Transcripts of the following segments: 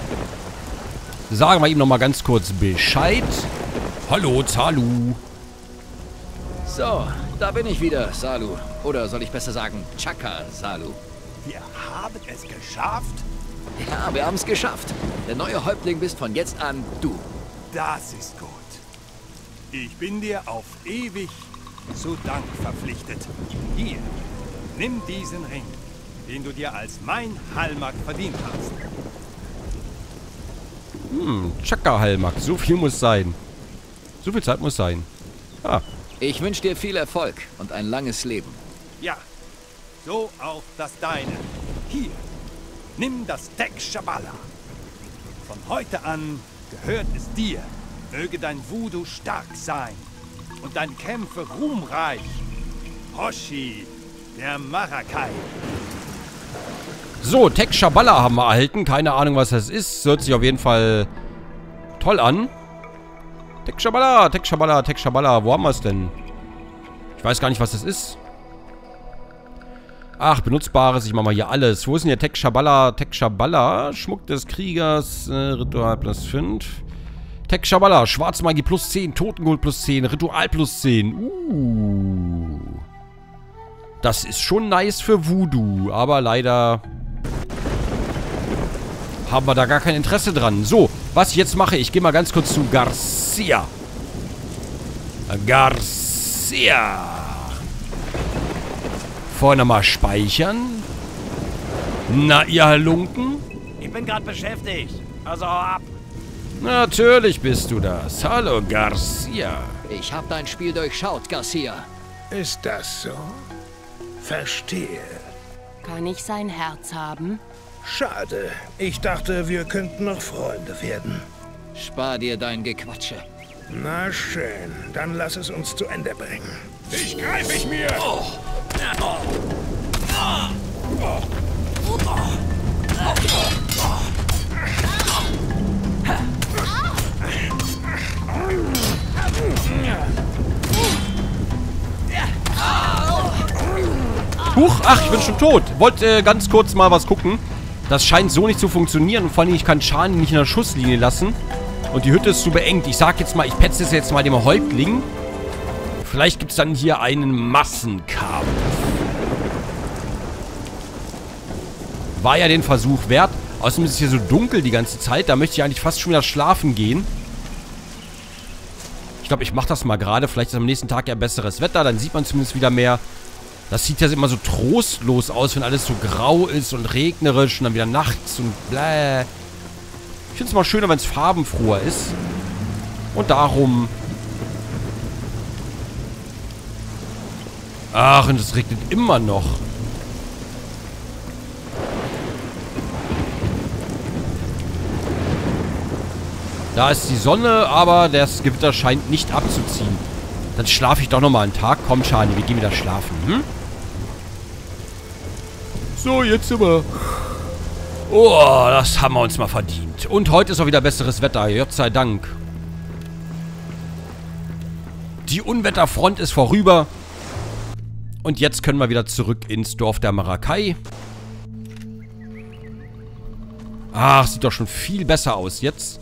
Sagen wir ihm nochmal ganz kurz Bescheid. Hallo, Zalu. So, da bin ich wieder, Salu. Oder soll ich besser sagen, Chaka, Salu. Wir haben es geschafft. Ja, wir haben es geschafft. Der neue Häuptling bist von jetzt an du. Das ist gut. Ich bin dir auf ewig zu Dank verpflichtet. Hier, nimm diesen Ring, den du dir als mein Halmak verdient hast. Chaka-Halmak. So viel muss sein. So viel Zeit muss sein. Ah. Ich wünsche dir viel Erfolg und ein langes Leben. Ja, so auch das deine. Hier, nimm das Tek Shabala. Von heute an gehört es dir. Möge dein Voodoo stark sein und deine Kämpfe ruhmreich. Hoshi, der Marakai. So, Tek Shabala haben wir erhalten. Keine Ahnung, was das ist. Hört sich auf jeden Fall toll an. Tek Shabala, Tek Shabala, Tek Shabala. Wo haben wir es denn? Ich weiß gar nicht, was das ist. Ach, Benutzbares. Ich mache mal hier alles. Wo ist denn hier Tek Shabala? Tek Shabala. Schmuck des Kriegers. Ritual plus 5. Tek Shabala. Schwarzmagie plus 10. Totengold plus 10. Ritual plus 10. Das ist schon nice für Voodoo. Aber leider haben wir da gar kein Interesse dran. So, was ich jetzt mache, ich gehe mal ganz kurz zu Garcia. Garcia. Vorher nochmal speichern. Na, ihr Halunken? Ich bin gerade beschäftigt. Also hau ab. Natürlich bist du das. Hallo, Garcia. Ich habe dein Spiel durchschaut, Garcia. Ist das so? Verstehe. Kann ich sein Herz haben? Schade. Ich dachte, wir könnten noch Freunde werden. Spar dir dein Gequatsche. Na schön, dann lass es uns zu Ende bringen. Dich greif ich mir! Huch, ach, ich bin schon tot. Wollte ganz kurz mal was gucken. Das scheint so nicht zu funktionieren. Und vor allem, ich kann Chani nicht in der Schusslinie lassen. Und die Hütte ist zu beengt. Ich sag jetzt mal, ich petze es jetzt mal dem Häuptling. Vielleicht gibt es dann hier einen Massenkampf. War ja den Versuch wert. Außerdem ist es hier so dunkel die ganze Zeit. Da möchte ich eigentlich fast schon wieder schlafen gehen. Ich glaube, ich mache das mal gerade. Vielleicht ist am nächsten Tag ja besseres Wetter. Dann sieht man zumindest wieder mehr. Das sieht ja immer so trostlos aus, wenn alles so grau ist und regnerisch und dann wieder nachts und bläh. Ich finde es mal schöner, wenn es farbenfroher ist. Und darum... Ach, und es regnet immer noch. Da ist die Sonne, aber das Gewitter scheint nicht abzuziehen. Dann schlafe ich doch nochmal einen Tag. Komm, Chani, wir gehen wieder schlafen, hm? So, jetzt aber. Oh, das haben wir uns mal verdient. Und heute ist auch wieder besseres Wetter, Gott sei Dank. Die Unwetterfront ist vorüber. Und jetzt können wir wieder zurück ins Dorf der Marakai. Ach, sieht doch schon viel besser aus jetzt.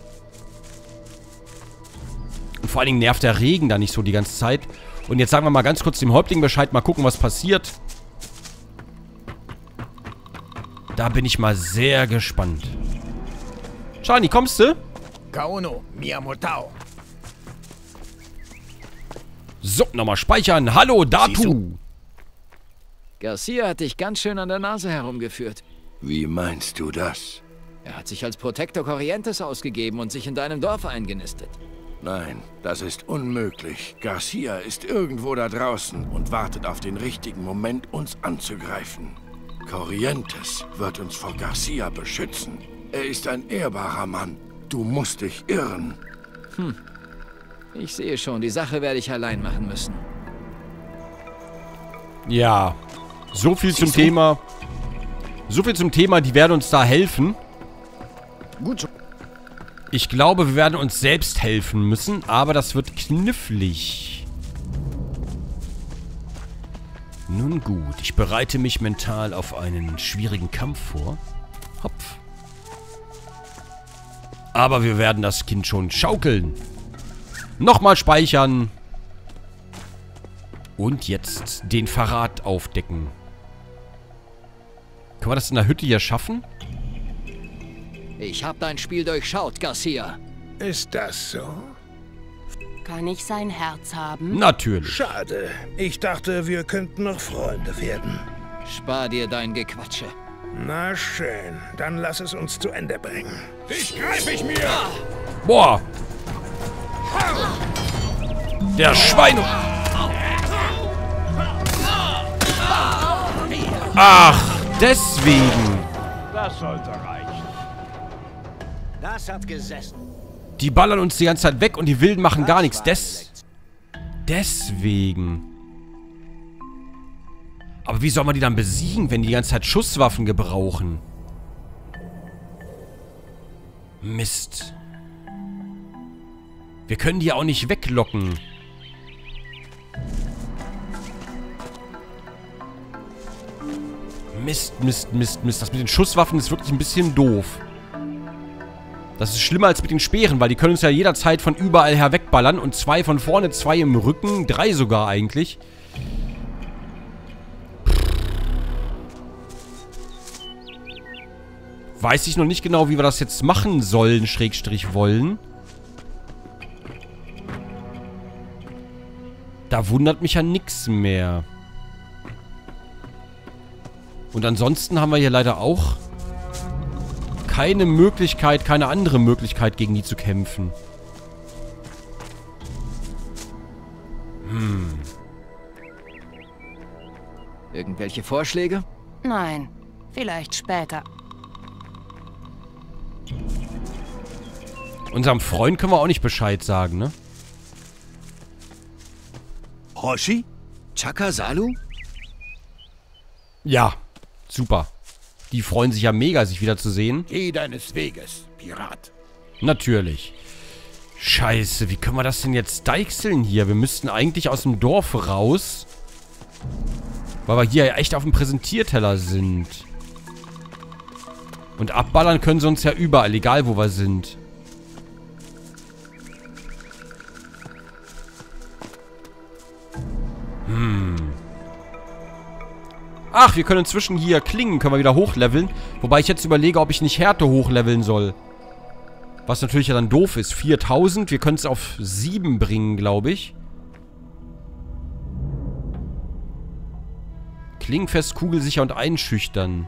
Und vor allen Dingen nervt der Regen da nicht so die ganze Zeit. Und jetzt sagen wir mal ganz kurz dem Häuptling Bescheid. Mal gucken, was passiert. Da bin ich mal sehr gespannt. Chani, kommst du? Kauno, Miyamotao. So, nochmal speichern. Hallo, Datu. Garcia hat dich ganz schön an der Nase herumgeführt. Wie meinst du das? Er hat sich als Protector Corrientes ausgegeben und sich in deinem Dorf eingenistet. Nein, das ist unmöglich. Garcia ist irgendwo da draußen und wartet auf den richtigen Moment, uns anzugreifen. Corrientes wird uns vor Garcia beschützen. Er ist ein ehrbarer Mann. Du musst dich irren. Ich sehe schon, die Sache werde ich allein machen müssen. Ja, so viel zum Thema. So viel zum Thema, die werden uns da helfen. Gut so. Ich glaube, wir werden uns selbst helfen müssen, aber das wird knifflig. Nun gut, ich bereite mich mental auf einen schwierigen Kampf vor. Hopf. Aber wir werden das Kind schon schaukeln. Nochmal speichern. Und jetzt den Verrat aufdecken. Können wir das in der Hütte hier schaffen? Ich habe dein Spiel durchschaut, Garcia. Ist das so? Kann ich sein Herz haben? Natürlich. Schade. Ich dachte, wir könnten noch Freunde werden. Spar dir dein Gequatsche. Na schön, dann lass es uns zu Ende bringen. Dich greif ich mir! Boah. Der Schwein... Ach, deswegen. Das sollte reichen. Das hat gesessen. Die ballern uns die ganze Zeit weg und die Wilden machen gar nichts. Deswegen. Aber wie soll man die dann besiegen, wenn die ganze Zeit Schusswaffen gebrauchen? Mist. Wir können die ja auch nicht weglocken. Mist, Mist, Mist, Mist. Das mit den Schusswaffen ist wirklich ein bisschen doof. Das ist schlimmer als mit den Speeren, weil die können uns ja jederzeit von überall her wegballern. Und 2 von vorne, 2 im Rücken, 3 sogar eigentlich. Weiß ich noch nicht genau, wie wir das jetzt machen sollen, Schrägstrich wollen. Da wundert mich ja nichts mehr. Und ansonsten haben wir hier leider auch keine Möglichkeit, keine andere Möglichkeit, gegen die zu kämpfen. Irgendwelche Vorschläge? Nein, vielleicht später. Unserem Freund können wir auch nicht Bescheid sagen, ne? Hoshi? Chaka, Salu? Ja, super. Die freuen sich ja mega, sich wiederzusehen. Geh deines Weges, Pirat. Natürlich. Scheiße, wie können wir das denn jetzt deichseln hier? Wir müssten eigentlich aus dem Dorf raus. Weil wir hier ja echt auf dem Präsentierteller sind. Und abballern können sie uns ja überall, egal wo wir sind. Ach, wir können inzwischen hier Klingen, können wir wieder hochleveln. Wobei ich jetzt überlege, ob ich nicht Härte hochleveln soll. Was natürlich ja dann doof ist. 4000, wir können es auf 7 bringen, glaube ich. Klingenfest, kugelsicher und einschüchtern.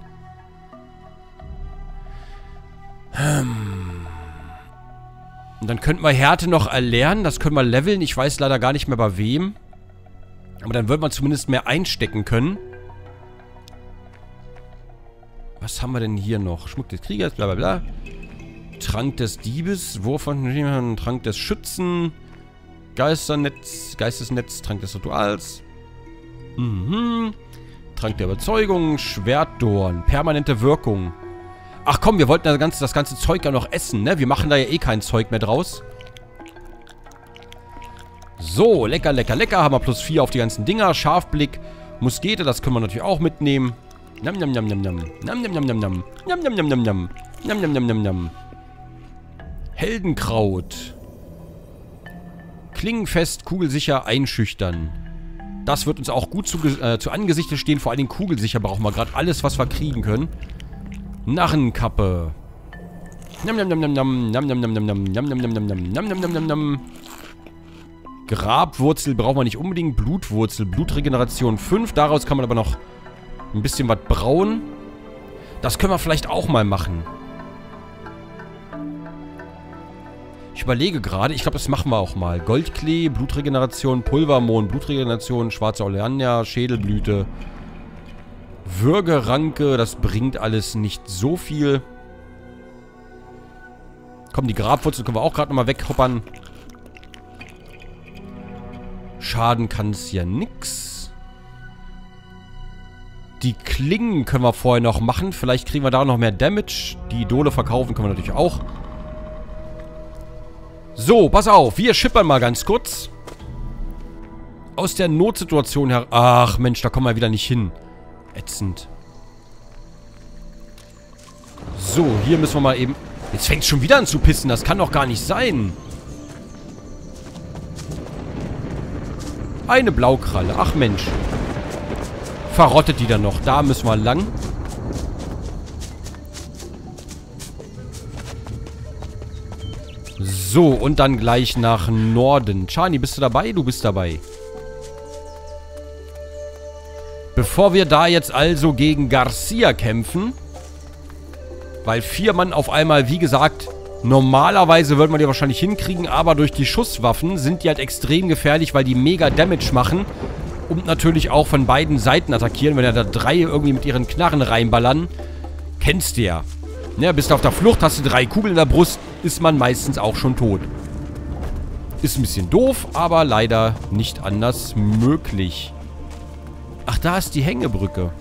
Und dann könnten wir Härte noch erlernen. Das können wir leveln. Ich weiß leider gar nicht mehr bei wem. Aber dann wird man zumindest mehr einstecken können. Was haben wir denn hier noch? Schmuck des Kriegers, bla bla bla. Trank des Diebes, Wurf von Trank des Schützen, Geistesnetz, Trank des Rituals. Trank der Überzeugung, Schwertdorn, permanente Wirkung. Ach komm, wir wollten das ganze Zeug ja noch essen, ne? Wir machen da ja eh kein Zeug mehr draus. So, lecker, lecker, lecker. Haben wir +4 auf die ganzen Dinger. Scharfblick, Muskete, das können wir natürlich auch mitnehmen. Nam, nam, nam, nam, nam. Nam, nam, nam, nam, nam. Nam, nam, nam, nam, nam. Nam, nam, nam, nam, nam. Heldenkraut. Klingenfest, kugelsicher, einschüchtern. Das wird uns auch gut zu Angesicht stehen. Vor allen Dingen kugelsicher brauchen wir gerade alles, was wir kriegen können. Narrenkappe. Nam, nam, nam, nam, nam. Nam, nam, nam, nam, nam. Nam, nam, nam, nam, nam. Nam, nam, nam, nam, nam. Grabwurzel brauchen wir nicht unbedingt. Blutwurzel, Blutregeneration 5. Daraus kann man aber noch ein bisschen was brauen. Das können wir vielleicht auch mal machen. Ich überlege gerade, ich glaube, das machen wir auch mal. Goldklee, Blutregeneration, Pulvermond, Blutregeneration, schwarze Oleander, Schädelblüte, Würgeranke, das bringt alles nicht so viel. Komm, die Grabwurzel können wir auch gerade nochmal weghoppern. Schaden kann es ja nix. Die Klingen können wir vorher noch machen. Vielleicht kriegen wir da noch mehr Damage. Die Idole verkaufen können wir natürlich auch. So, pass auf. Wir schippern mal ganz kurz. Aus der Notsituation her... Ach, Mensch, da kommen wir wieder nicht hin. Ätzend. So, hier müssen wir mal eben... Jetzt fängt es schon wieder an zu pissen. Das kann doch gar nicht sein. Eine Blaukralle. Ach Mensch. Verrottet die dann noch. Da müssen wir lang. So, und dann gleich nach Norden. Chani, bist du dabei? Du bist dabei. Bevor wir da jetzt also gegen Garcia kämpfen, weil 4 Mann auf einmal, wie gesagt, normalerweise würde man die wahrscheinlich hinkriegen, aber durch die Schusswaffen sind die halt extrem gefährlich, weil die mega Damage machen und natürlich auch von beiden Seiten attackieren. Wenn da 3 irgendwie mit ihren Knarren reinballern, kennst du ja. Ja, bist du auf der Flucht, hast du 3 Kugeln in der Brust, ist man meistens auch schon tot. Ist ein bisschen doof, aber leider nicht anders möglich. Ach, da ist die Hängebrücke.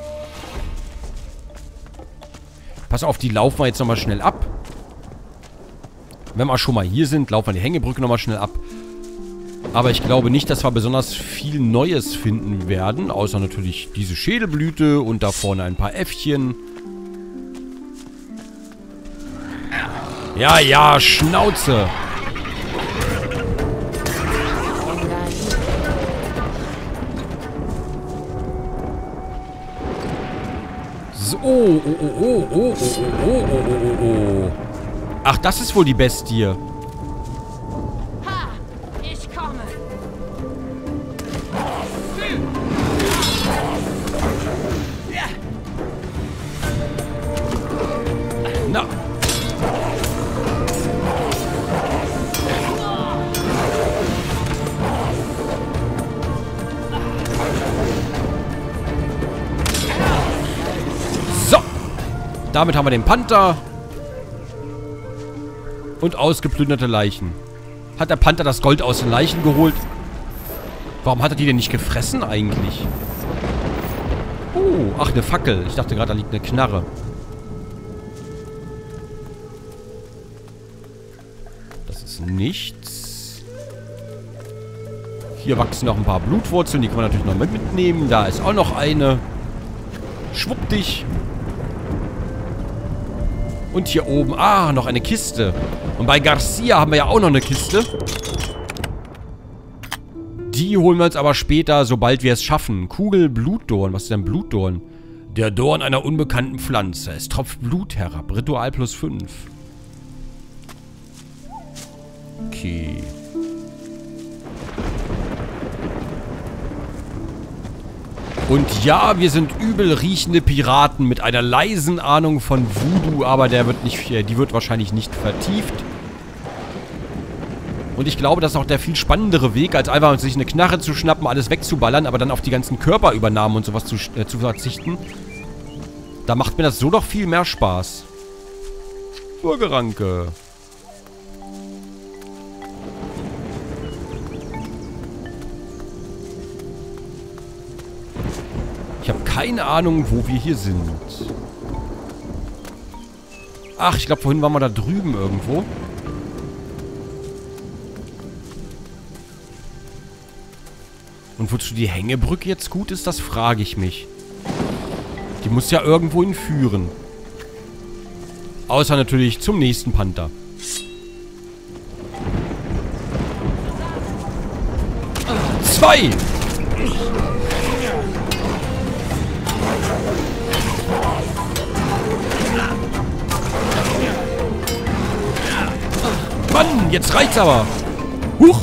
Pass auf, die laufen wir jetzt nochmal schnell ab. Wenn wir schon mal hier sind, laufen wir die Hängebrücke nochmal schnell ab. Aber ich glaube nicht, dass wir besonders viel Neues finden werden. Außer natürlich diese Schädelblüte und da vorne ein paar Äffchen. Ja, ja, Schnauze. So, oh. Ach, das ist wohl die Bestie. Ha! Ich komme. Na. So. Damit haben wir den Panther. Und ausgeplünderte Leichen. Hat der Panther das Gold aus den Leichen geholt? Warum hat er die denn nicht gefressen eigentlich? Oh, ach, eine Fackel. Ich dachte gerade, da liegt eine Knarre. Das ist nichts. Hier wachsen noch ein paar Blutwurzeln. Die können wir natürlich noch mitnehmen. Da ist auch noch eine. Schwupp dich. Und hier oben, noch eine Kiste. Und bei Garcia haben wir ja auch noch eine Kiste. Die holen wir uns aber später, sobald wir es schaffen. Kugel Blutdorn. Was ist denn Blutdorn? Der Dorn einer unbekannten Pflanze. Es tropft Blut herab. Ritual +5. Okay. Und ja, wir sind übel riechende Piraten mit einer leisen Ahnung von Voodoo, aber die wird wahrscheinlich nicht vertieft. Und ich glaube, das ist auch der viel spannendere Weg, als einfach sich eine Knarre zu schnappen, alles wegzuballern, aber dann auf die ganzen Körperübernahmen und sowas zu verzichten. Da macht mir das so doch viel mehr Spaß. Urgeranke. Ich habe keine Ahnung, wo wir hier sind. Ach, ich glaube, vorhin waren wir da drüben irgendwo. Und wozu die Hängebrücke jetzt gut ist, das frage ich mich. Die muss ja irgendwo hinführen. Außer natürlich zum nächsten Panther. Zwei! Mann, jetzt reicht's aber. Huch.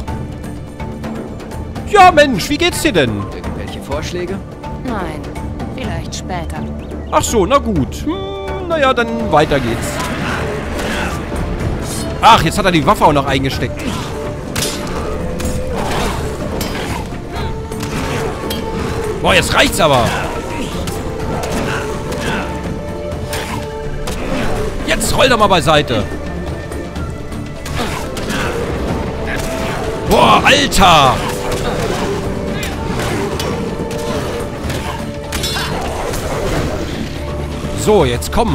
Ja, Mensch, wie geht's dir denn? Irgendwelche Vorschläge? Nein, vielleicht später. Ach so, na gut. Naja, dann weiter geht's. Ach, jetzt hat er die Waffe auch noch eingesteckt. Boah, jetzt reicht's aber. Jetzt roll doch mal beiseite. Boah, Alter! So, jetzt komm.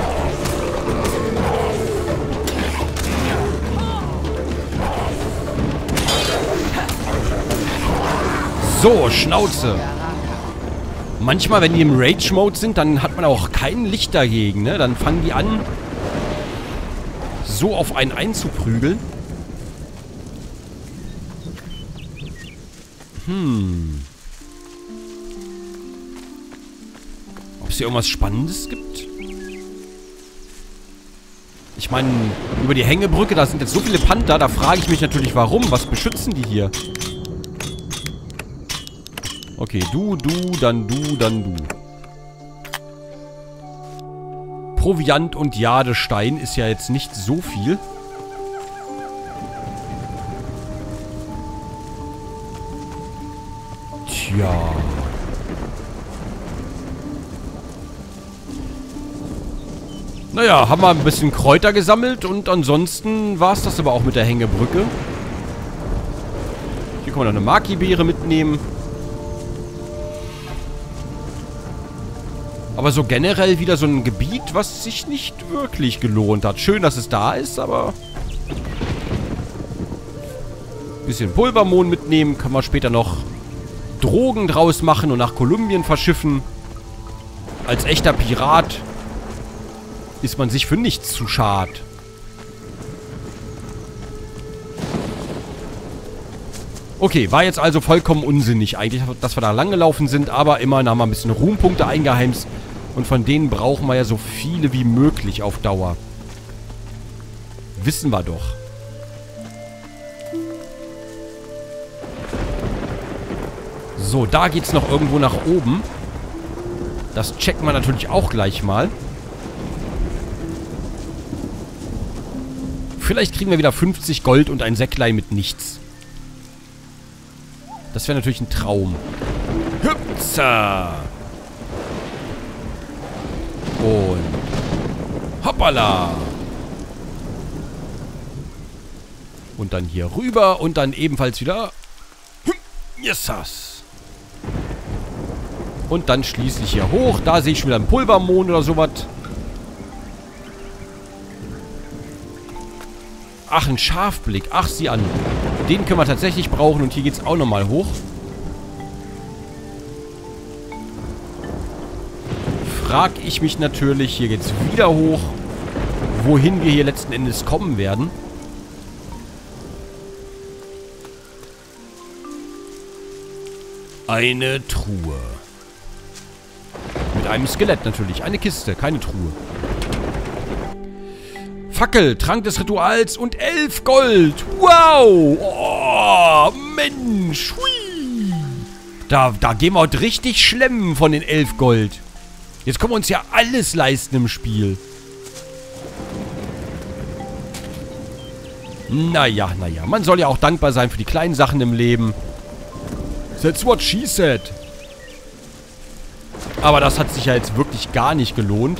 So, Schnauze. Manchmal, wenn die im Rage-Mode sind, dann hat man auch kein Licht dagegen, ne? Dann fangen die an, so auf einen einzuprügeln. Ob es hier irgendwas Spannendes gibt? Ich meine, über die Hängebrücke, da sind jetzt so viele Panther, da frage ich mich natürlich, warum? Was beschützen die hier? Okay, du, dann du, dann du. Proviant und Jadestein ist ja jetzt nicht so viel. Tja. Naja, haben wir ein bisschen Kräuter gesammelt und ansonsten war es das aber auch mit der Hängebrücke. Hier können wir noch eine Maki-Beere mitnehmen. Aber so generell wieder so ein Gebiet, was sich nicht wirklich gelohnt hat. Schön, dass es da ist, aber... Bisschen Pulvermond mitnehmen. Können wir später noch Drogen draus machen und nach Kolumbien verschiffen. Als echter Pirat ist man sich für nichts zu schad. Okay, war jetzt also vollkommen unsinnig eigentlich, dass wir da lang gelaufen sind, aber immerhin haben wir ein bisschen Ruhmpunkte eingeheimst und von denen brauchen wir ja so viele wie möglich auf Dauer. Wissen wir doch. So, da geht's noch irgendwo nach oben. Das checken wir natürlich auch gleich mal. Vielleicht kriegen wir wieder 50 Gold und ein Säcklein mit nichts. Das wäre natürlich ein Traum. Hüpsa! Und hoppala! Und dann hier rüber und dann ebenfalls wieder... Yesas! Und dann schließlich hier hoch. Da sehe ich schon wieder einen Pulvermond oder sowas. Ach, ein Scharfblick. Ach, sieh an. Den können wir tatsächlich brauchen. Und hier geht es auch nochmal hoch. Frag ich mich natürlich. Hier geht es wieder hoch. Wohin wir hier letzten Endes kommen werden. Eine Truhe. Mit einem Skelett natürlich. Eine Kiste, keine Truhe. Fackel, Trank des Rituals und 11 Gold. Wow. Oh, Mensch. Hui. Da gehen wir heute richtig schlemmen von den 11 Gold. Jetzt können wir uns ja alles leisten im Spiel. Naja. Man soll ja auch dankbar sein für die kleinen Sachen im Leben. That's what she said. Aber das hat sich ja jetzt wirklich gar nicht gelohnt.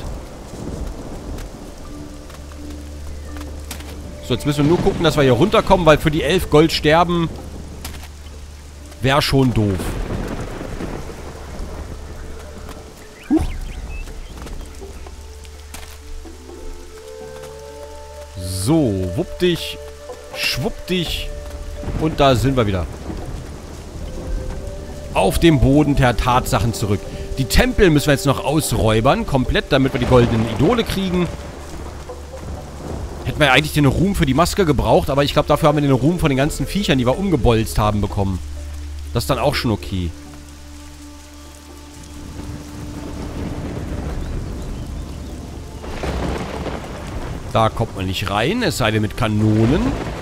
So, jetzt müssen wir nur gucken, dass wir hier runterkommen, weil für die 11 Gold sterben wäre schon doof. Huch. So, wupp dich, schwupp dich und da sind wir wieder. Auf dem Boden der Tatsachen zurück. Die Tempel müssen wir jetzt noch ausräubern, komplett, damit wir die goldenen Idole kriegen. Hätten wir ja eigentlich den Ruhm für die Maske gebraucht, aber ich glaube, dafür haben wir den Ruhm von den ganzen Viechern, die wir umgebolzt haben, bekommen. Das ist dann auch schon okay. Da kommt man nicht rein, es sei denn mit Kanonen.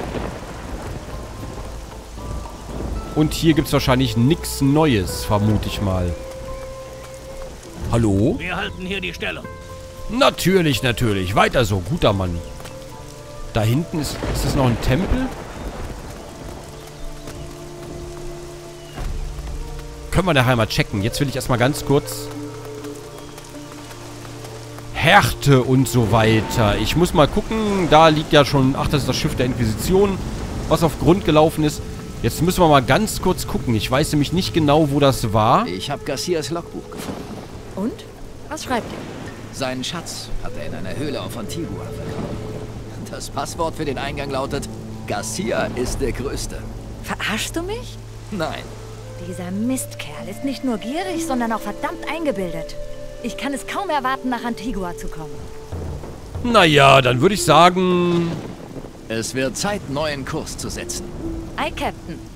Und hier gibt es wahrscheinlich nichts Neues, vermute ich mal. Hallo? Wir halten hier die Stellung. Natürlich. Weiter so, guter Mann. Da hinten ist das noch ein Tempel? Können wir nachher mal checken. Jetzt will ich erstmal ganz kurz... Härte und so weiter. Ich muss mal gucken. Da liegt ja schon... Ach, das ist das Schiff der Inquisition, was auf Grund gelaufen ist. Jetzt müssen wir mal ganz kurz gucken. Ich weiß nämlich nicht genau, wo das war. Ich habe Garcias Logbuch gefunden. Und? Was schreibt ihr? Seinen Schatz hat er in einer Höhle auf Antigua vergraben. Das Passwort für den Eingang lautet: Garcia ist der Größte. Verarschst du mich? Nein. Dieser Mistkerl ist nicht nur gierig, sondern auch verdammt eingebildet. Ich kann es kaum erwarten, nach Antigua zu kommen. Naja, dann würde ich sagen... Es wird Zeit, neuen Kurs zu setzen. Ei, Captain.